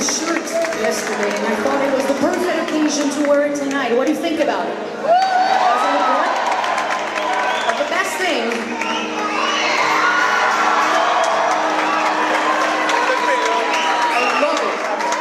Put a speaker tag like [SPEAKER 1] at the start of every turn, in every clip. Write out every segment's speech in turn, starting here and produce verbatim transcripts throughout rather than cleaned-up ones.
[SPEAKER 1] shirt yesterday, and I thought it was the perfect occasion to wear it tonight. What do you think about it? Doesn't it work? But the best thing... I love it.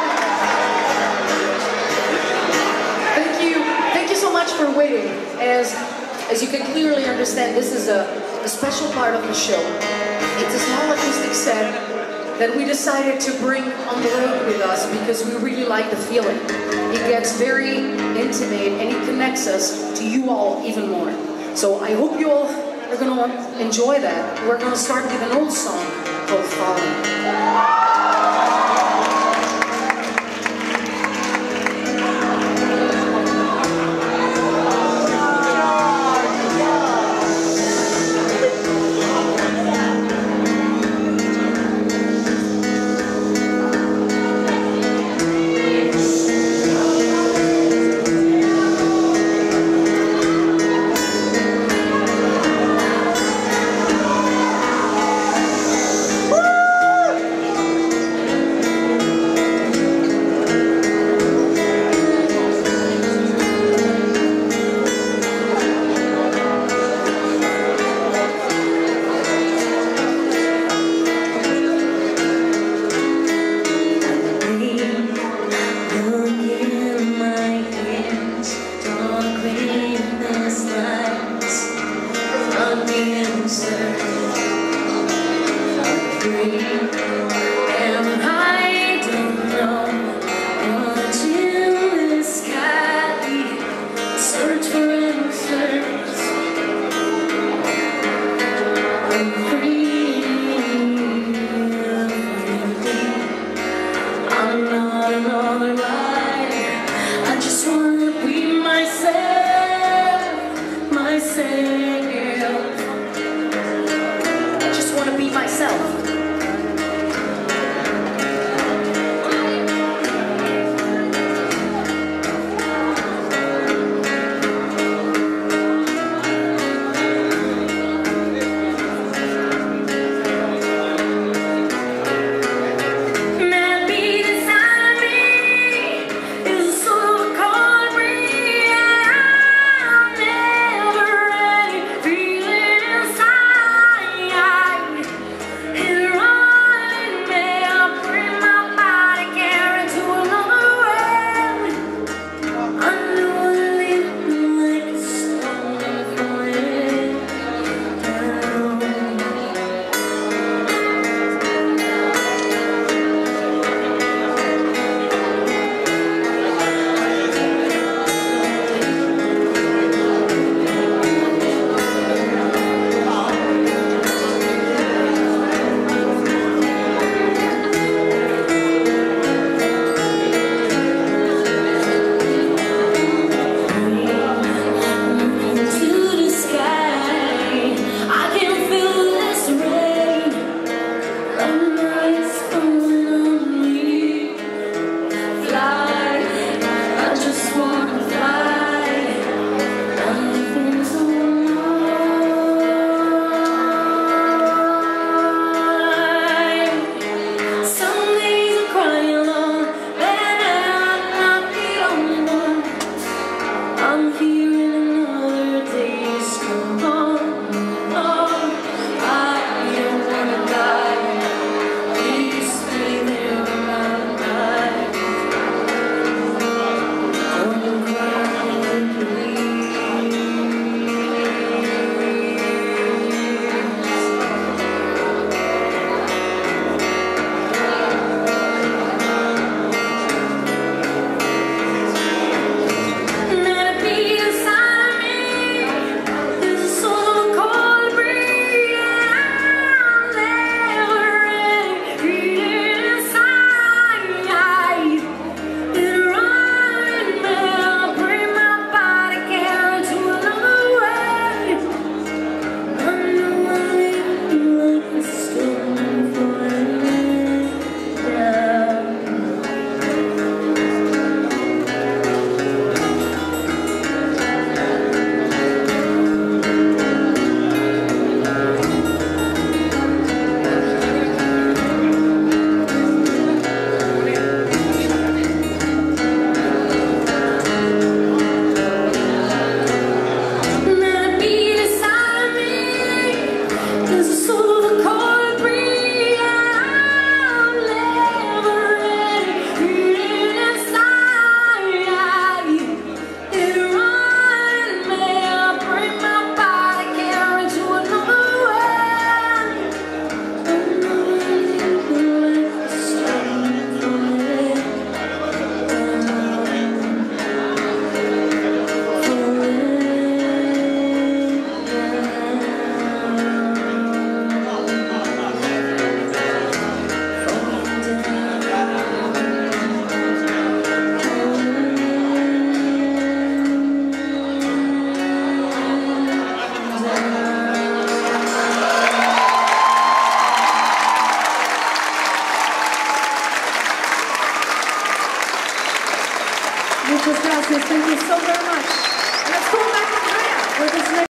[SPEAKER 1] Thank you. Thank you so much for waiting. As, as you can clearly understand, this is a, a special part of the show. It's a small acoustic set that we decided to bring on the road with us because we really like the feeling. It gets very intimate and it connects us to you all even more. So I hope you all are going to enjoy that. We're going to start with an old song called Falling.
[SPEAKER 2] Not be beside me. Muchas gracias. Thank you so very much. Let's go back to Andrea with this next